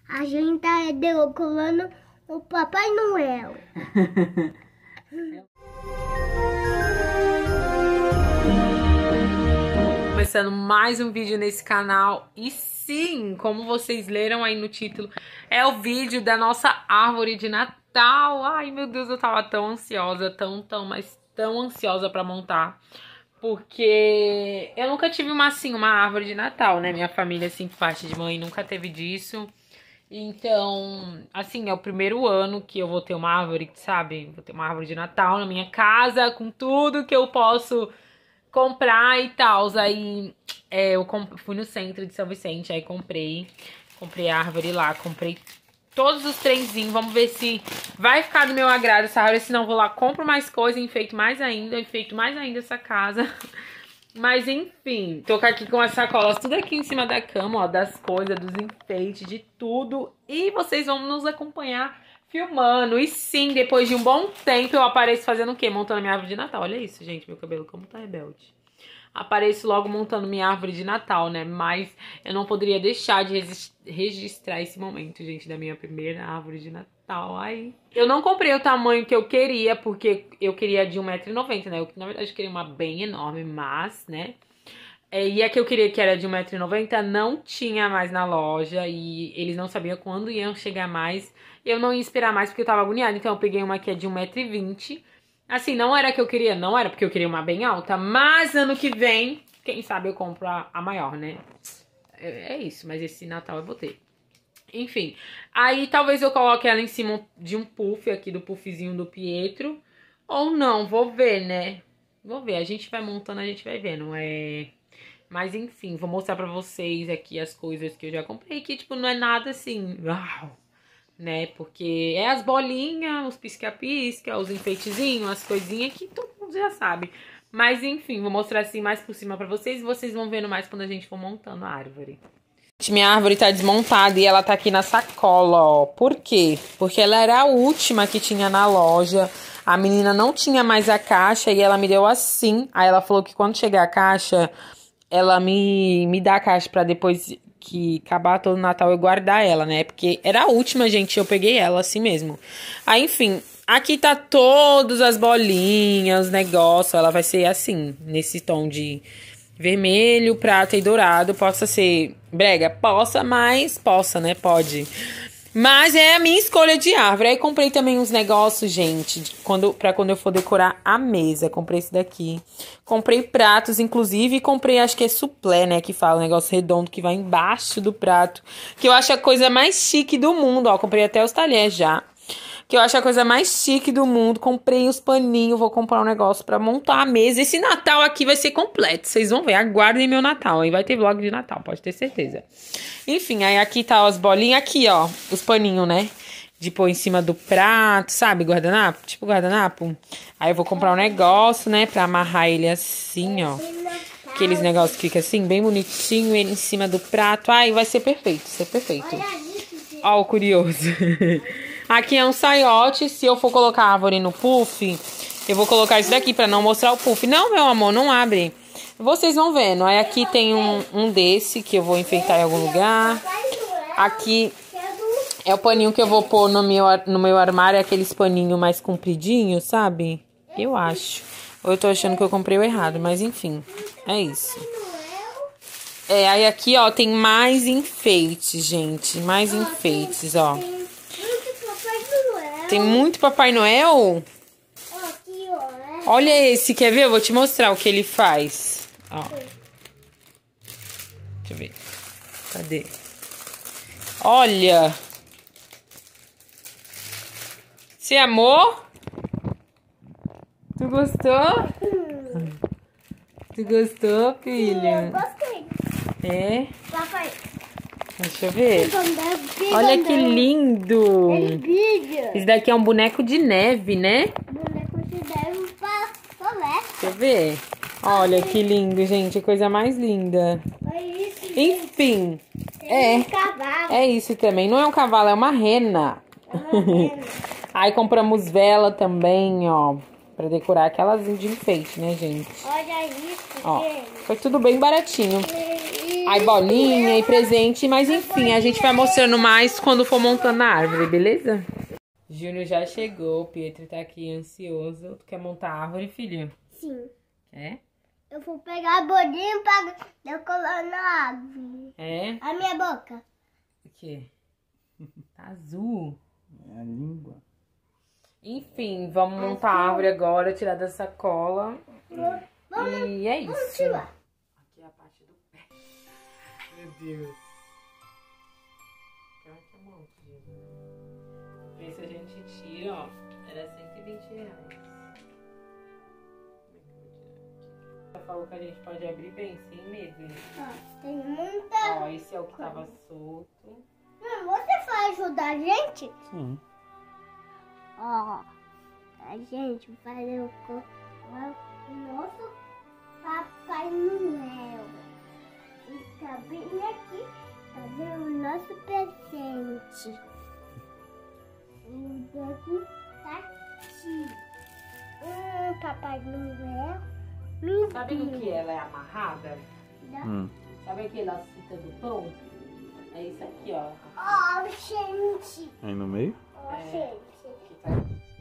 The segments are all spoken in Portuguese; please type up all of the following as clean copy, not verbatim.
A gente tá decorando o Papai Noel. Começando mais um vídeo nesse canal. E sim, como vocês leram aí no título, é o vídeo da nossa árvore de Natal. Ai, meu Deus, eu tava tão ansiosa, mas tão ansiosa pra montar. Porque eu nunca tive uma árvore de Natal, né? Minha família, assim, por parte de mãe, nunca teve disso. Então, assim, é o primeiro ano que eu vou ter uma árvore, sabe? Vou ter uma árvore de Natal na minha casa, com tudo que eu posso comprar e tal. Aí eu fui no centro de São Vicente, aí comprei a árvore lá, comprei todos os trenzinhos. Vamos ver se vai ficar do meu agrado essa árvore, senão vou lá, compro mais coisa, enfeito mais ainda essa casa. Mas enfim, tô aqui com as sacolas tudo aqui em cima da cama, ó, das coisas, dos enfeites, de tudo. E vocês vão nos acompanhar filmando. E sim, depois de um bom tempo eu apareço fazendo o quê? Montando a minha árvore de Natal. Olha isso, gente, meu cabelo como tá rebelde. Apareço logo montando minha árvore de Natal, né? Mas eu não poderia deixar de registrar esse momento, gente, da minha primeira árvore de Natal. Ai. Eu não comprei o tamanho que eu queria, porque eu queria de 1,90 m, né? Eu, na verdade, queria uma bem enorme, mas, né? E a que eu queria, que era de 1,90 m, não tinha mais na loja. E eles não sabiam quando iam chegar mais. Eu não ia esperar mais, porque eu tava agoniada. Então eu peguei uma que é de 1,20 m. Assim, não era a que eu queria, não era porque eu queria uma bem alta, mas ano que vem, quem sabe eu compro a maior, né? É isso, mas esse Natal eu botei. Enfim, aí talvez eu coloque ela em cima de um puff aqui, do puffzinho do Pietro. Ou não, vou ver, né? Vou ver, a gente vai montando, a gente vai vendo. Mas enfim, vou mostrar pra vocês aqui as coisas que eu já comprei, que tipo, não é nada assim, uau, né? Porque é as bolinhas, os pisca-pisca, os enfeitezinhos, as coisinhas que todo mundo já sabe. Mas enfim, vou mostrar assim mais por cima pra vocês e vocês vão vendo mais quando a gente for montando a árvore. Minha árvore tá desmontada e ela tá aqui na sacola, ó. Por quê? Porque ela era a última que tinha na loja. A menina não tinha mais a caixa e ela me deu assim. Aí ela falou que quando chegar a caixa, ela me dá a caixa pra depois que acabar todo o Natal eu guardar ela, né? Porque era a última, gente, eu peguei ela assim mesmo. Aí, enfim, aqui tá todas as bolinhas, os negócios. Ela vai ser assim, nesse tom de vermelho, prata e dourado. Possa ser brega? Possa, mas possa, né? Pode. Mas é a minha escolha de árvore. Aí comprei também uns negócios, gente, pra quando eu for decorar a mesa. Comprei esse daqui. Comprei pratos, inclusive, e comprei, acho que é suplé, né, que fala, um negócio redondo que vai embaixo do prato. Que eu acho a coisa mais chique do mundo, ó. Comprei até os talheres já. Que eu acho a coisa mais chique do mundo. Comprei os paninhos, vou comprar um negócio pra montar a mesa. Esse Natal aqui vai ser completo, vocês vão ver. Aguardem meu Natal, aí vai ter vlog de Natal, pode ter certeza. Enfim, aí aqui tá as bolinhas, aqui ó, os paninhos, né? De pôr em cima do prato, sabe, guardanapo? Tipo guardanapo. Aí eu vou comprar um negócio, né, pra amarrar ele assim, ó. Aqueles negócios que ficam assim, bem bonitinho, ele em cima do prato. Ai, vai ser perfeito, Ó o curioso. Aqui é um saiote. Se eu for colocar a árvore no puff, eu vou colocar isso daqui pra não mostrar o puff. Não, meu amor, não abre. Vocês vão vendo. Aí aqui tem um desse que eu vou enfeitar em algum lugar. Aqui é o paninho que eu vou pôr no meu armário. Aqueles paninhos mais compridinhos, sabe? Eu acho. Ou eu tô achando que eu comprei o errado, mas enfim. É isso. Aí aqui, ó, tem mais enfeites, gente. Mais enfeites, ó. Tem muito Papai Noel? Olha esse, quer ver? Eu vou te mostrar o que ele faz. Ó. Deixa eu ver. Cadê? Olha. Você amou? Tu gostou? Tu gostou, filha? Eu gostei. É? Papai. Deixa eu ver. Olha que lindo. Esse daqui é um boneco de neve, né? Boneco de neve pra floresta. Deixa eu ver. Olha que lindo, gente. Coisa mais linda. Enfim. É isso também. Não é um cavalo, é uma rena. Aí compramos vela também, ó. Pra decorar aquelas de enfeite, né, gente? Olha isso, ó, foi tudo bem baratinho. Aí bolinha e presente, mas enfim, a gente vai mostrando mais quando for montando a árvore, beleza? Júnior já chegou, o Pietro tá aqui ansioso. Tu quer montar a árvore, filho? Sim. É? Eu vou pegar a bolinha pra decorar na árvore. É? A minha boca. O quê? Tá azul. É a língua. Enfim, vamos montar a árvore agora, tirar da sacola. E é isso. Vamos tirar. Aqui é a parte do pé. Meu Deus. Pior que é um monte, gente. Vê se a gente tira, ó. Era R$120. Ela falou que a gente pode abrir bem, sem medo, né? Ó, tem muita... Ó, esse é o que tava solto. Você vai ajudar a gente? Sim. Ó, a gente vai fazer o nosso Papai Noel. E também aqui fazer o nosso presente. O dedo tá aqui. Papai Noel. Sabe do que ela é amarrada? Sabe aquela fita do pão? É isso aqui, ó. Ó, gente. Aí no meio? Ó, gente. Aqui tá.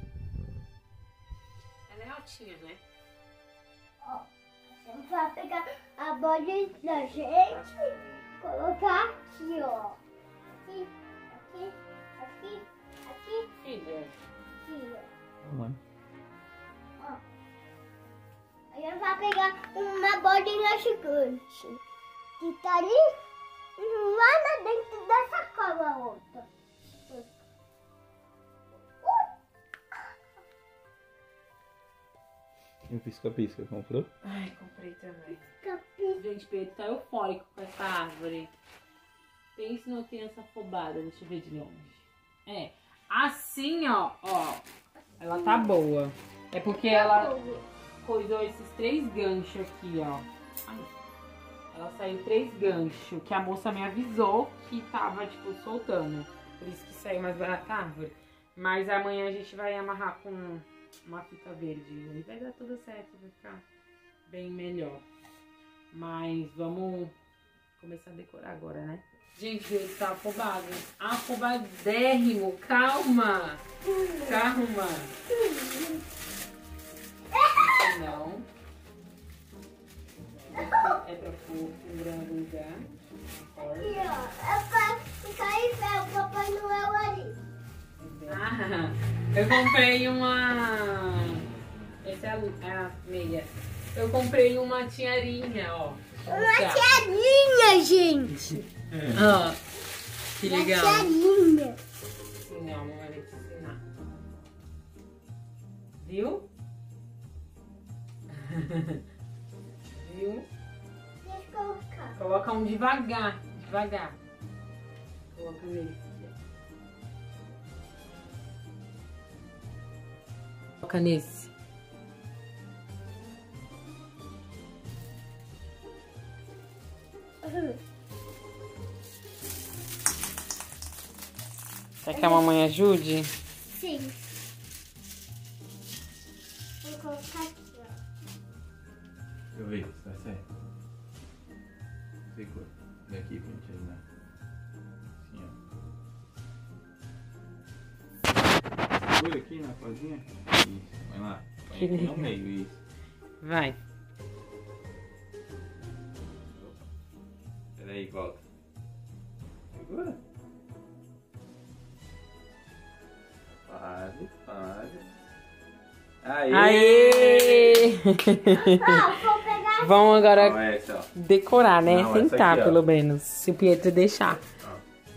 Ela é altinha, né? Ó, a gente vai pegar a bolinha da gente e colocar aqui, ó. Aqui, aqui, aqui, aqui, Filha. aqui, ó. Vamos lá. Aí a gente vai pegar uma bolinha gigante que tá ali lá dentro da sacola outra. E o pisca-pisca, comprou? Ai, comprei também. Capi. Gente, Pedro tá eufórico com essa árvore. Pense numa criança afobada, deixa eu ver de longe. É, assim, ó, ela tá boa. É porque ela coisou esses 3 ganchos aqui, ó. Ai, ela saiu 3 ganchos, que a moça me avisou que tava, tipo, soltando. Por isso que saiu mais barata a árvore. Mas amanhã a gente vai amarrar com uma fita verde. E vai dar tudo certo, vai ficar bem melhor. Mas vamos começar a decorar agora, né? Gente, ele tá afobado. Afobadérrimo. Calma. Calma. Não. É pra pôr em algum lugar. Aqui, ó. É pra ficar em pé, o Papai Noel ali. Ah, eu comprei uma... Essa é a meia. Eu comprei uma tiarinha, ó. Uma tiarinha, gente. Ó, que legal. Uma tiarinha. Não, mamãe vai te ensinar. Viu? Viu? Deixa eu colocar. Coloca um devagar, devagar. Coloca nele. Coloca nesse. Quer que a mamãe ajude? Sim. Vou colocar aqui, ó. Deixa eu ver se tá certo. Segura. Vem aqui pra gente ajudar. Assim, ó. Segura aqui na cozinha. Isso, vai lá. Põe aqui no meio, isso. Vai. Peraí, volta. Segura. Quase. Aê! Aê! Vou pegar. Vamos agora Ó, essa, ó. decorar, né? Não, essa Tentar, aqui, ó. pelo menos. Se o Pietro deixar. Ó.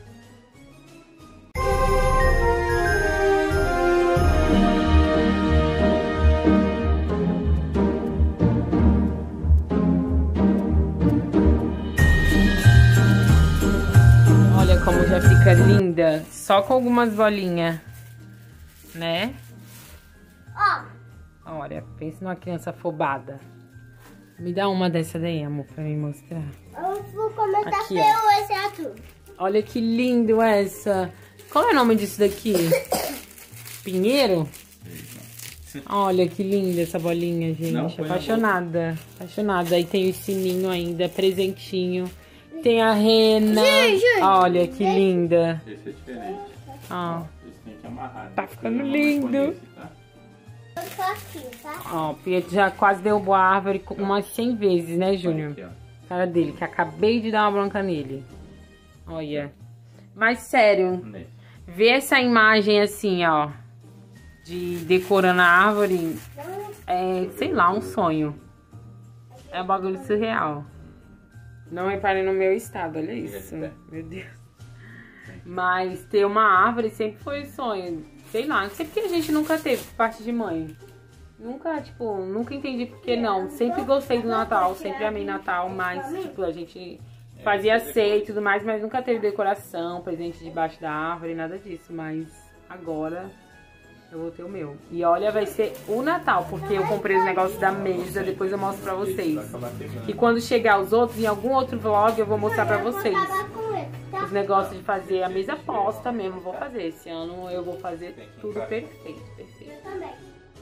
Olha como já fica linda. Só com algumas bolinhas. Né? Ó, Olha, pensa numa criança afobada. Me dá uma dessa daí, amor, pra me mostrar. eu vou começar Aqui, pelo esse azul. Olha que lindo essa. Qual é o nome disso daqui? Pinheiro? Olha que linda essa bolinha, gente. Não, põe na Apaixonada. Apaixonada. Aí tem o sininho ainda, presentinho. tem a rena. Olha que linda. Esse é diferente. Ó, Esse tem que amarrar. tá ficando lindo. Eu tô aqui, tá? Ó, o Pietro já quase derrubou a árvore umas 100 vezes, né, Júnior? Aqui, ó. Cara dele, que acabei de dar uma bronca nele. Olha. Mas sério, Nesse. ver essa imagem assim, ó, de decorando a árvore, é, sei lá, um sonho. É um bagulho surreal. Não reparem no meu estado, olha isso. Meu Deus. Mas ter uma árvore sempre foi sonho. Sei lá, não sei porque a gente nunca teve por parte de mãe. Nunca, tipo, nunca entendi por que não. Sempre gostei do Natal, sempre amei Natal, mas, tipo, a gente fazia ceia e tudo mais, mas nunca teve decoração, presente debaixo da árvore, nada disso. Mas agora eu vou ter o meu. E olha, vai ser o Natal, porque eu comprei os negócios da mesa, depois eu mostro pra vocês. E quando chegar os outros, em algum outro vlog, eu vou mostrar pra vocês. Os negócios de fazer a mesa posta mesmo, vou fazer. Esse ano eu vou fazer tudo perfeito, perfeito. Também.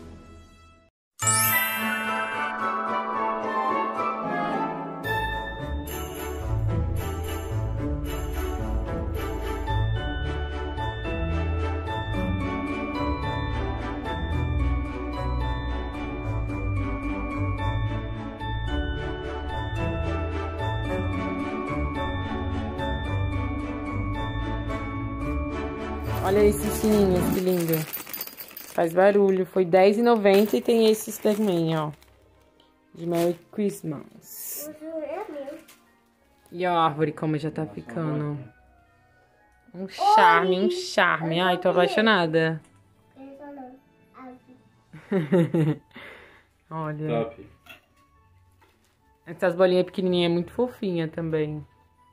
Olha esses sininhos, que lindo. Faz barulho. Foi R$10,90 e tem esses também, ó. De Merry Christmas. E a árvore como já tá ficando. Um charme, um charme. Ai, tô apaixonada. Olha. Top. Essas bolinhas pequenininhas é muito fofinha também.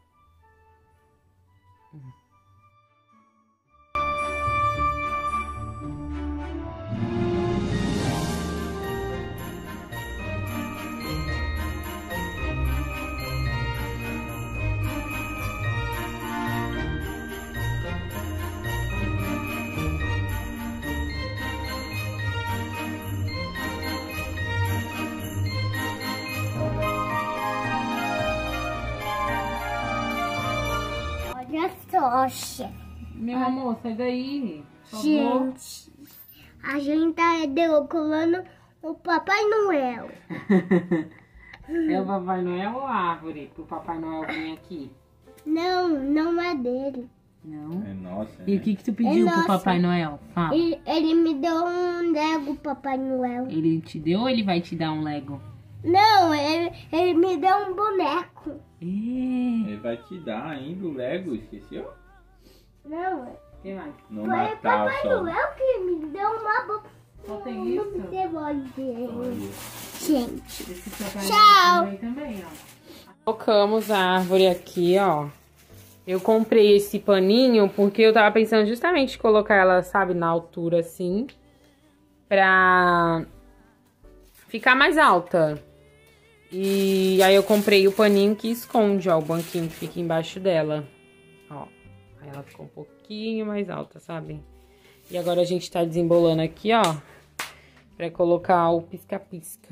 Olha só, chefe. Meu amor, sai daí. Por favor. Gente, a gente tá decorando o Papai Noel. É o Papai Noel ou a árvore? Pro Papai Noel vir aqui. Não, não é dele. Não. É nossa. E o que tu pediu pro nossa. Papai Noel? Fala. Ele me deu um Lego Papai Noel. Ele te deu ou ele vai te dar um Lego? Não, ele me deu um boneco. Ele vai te dar ainda o Lego, esqueceu? Não, O que mais? No foi o Natal Papai só. Noel que me deu uma Só tem isso? Olha. Gente, Esse Papai Tchau. Noel também, ó. Colocamos a árvore aqui, ó. Eu comprei esse paninho porque eu tava pensando justamente em colocar ela, sabe, na altura assim. Pra ficar mais alta. E aí eu comprei o paninho que esconde, ó, o banquinho que fica embaixo dela. Ó, aí ela ficou um pouquinho mais alta, sabe? E agora a gente tá desembolando aqui, ó, pra colocar o pisca-pisca.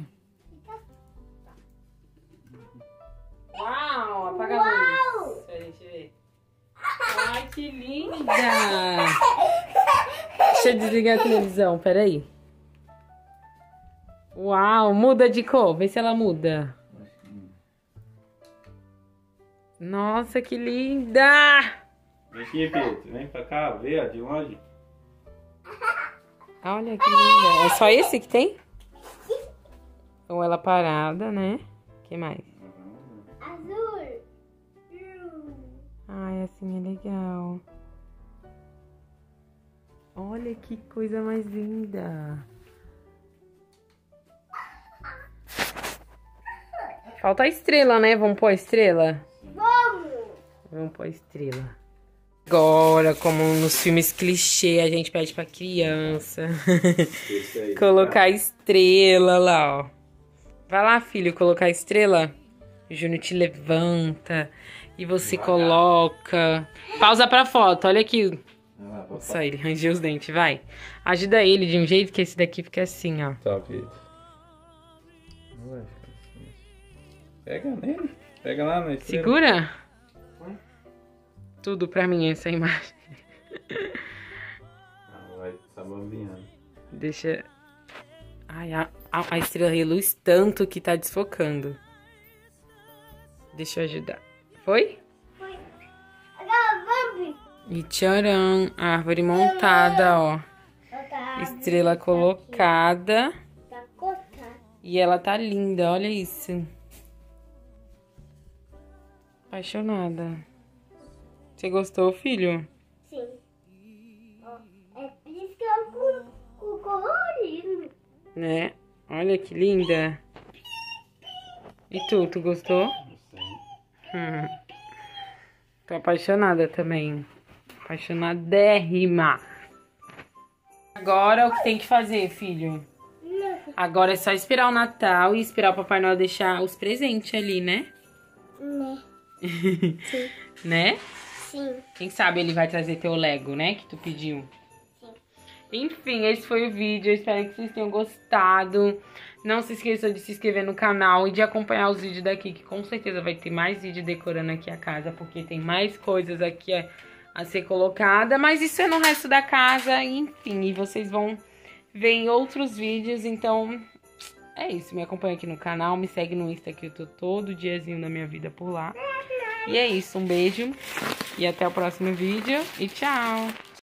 Uau, apaga a luz pra gente ver. Ai, que linda! Deixa eu desligar a televisão, peraí. Uau, muda de cor, vê se ela muda. Nossa, que linda! Vem aqui, Pedro. Vem pra cá, vê ó, de longe. Olha que linda. É só esse que tem? Ou ela parada, né? O que mais? azul. Ai, assim é legal. Olha que coisa mais linda. Falta a estrela, né? Vamos pôr a estrela? Vamos pôr a estrela. Agora, como nos filmes clichê, a gente pede pra criança Esse aí. colocar a estrela lá, ó. Vai lá, filho, colocar a estrela. O Júnior te levanta e você coloca. Pausa pra foto, olha aqui. Vai lá, papai. Nossa, ele rangeu os dentes, vai. Ajuda ele de um jeito que esse daqui fica assim, ó. Tá, Pedro. Não vai ficar assim. Pega nele. Pega lá na estrela. Segura. tudo pra mim essa imagem. Vai sabambiando. Deixa... Ai, a estrela reluz tanto que tá desfocando. Deixa eu ajudar. Foi? Foi. Agora, vamos. E tcharam, árvore montada, ó. Estrela colocada. Tá cortado. E ela tá linda, olha isso. Apaixonada. Você gostou, filho? Sim. Ó, é por isso que eu com colorido. Né? Olha que linda. E tu gostou? Tô apaixonada também. Apaixonadérrima. Agora o que tem que fazer, filho? Agora é só esperar o Natal e esperar o Papai Noel deixar os presentes ali, né? Né? Sim. Né? Sim. Quem sabe ele vai trazer teu Lego, né? Que tu pediu. Sim. Enfim, esse foi o vídeo. Eu espero que vocês tenham gostado. Não se esqueça de se inscrever no canal e de acompanhar os vídeos daqui, que com certeza vai ter mais vídeo decorando aqui a casa, porque tem mais coisas aqui a ser colocada. Mas isso é no resto da casa, enfim. E vocês vão ver em outros vídeos. Então, é isso. Me acompanha aqui no canal, me segue no Insta, que eu tô todo diazinho da minha vida por lá. E é isso. Um beijo e até o próximo vídeo. E tchau!